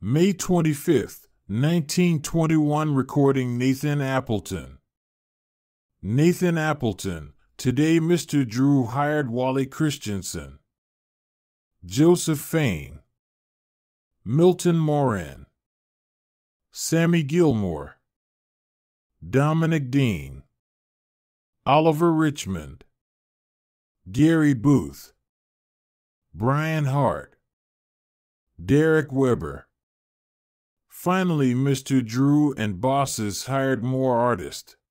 May 25th, 1921 recording Nathan Appleton. Nathan Appleton. Today Mr. Drew hired Wally Christiansen. Joseph Fain. Milton Moran. Sammy Gilmore. Dominic Dean. Oliver Richmond. Garry Booth. Brian Hart. Derek Weber. Finally, Mr. Drew and bosses hired more artists.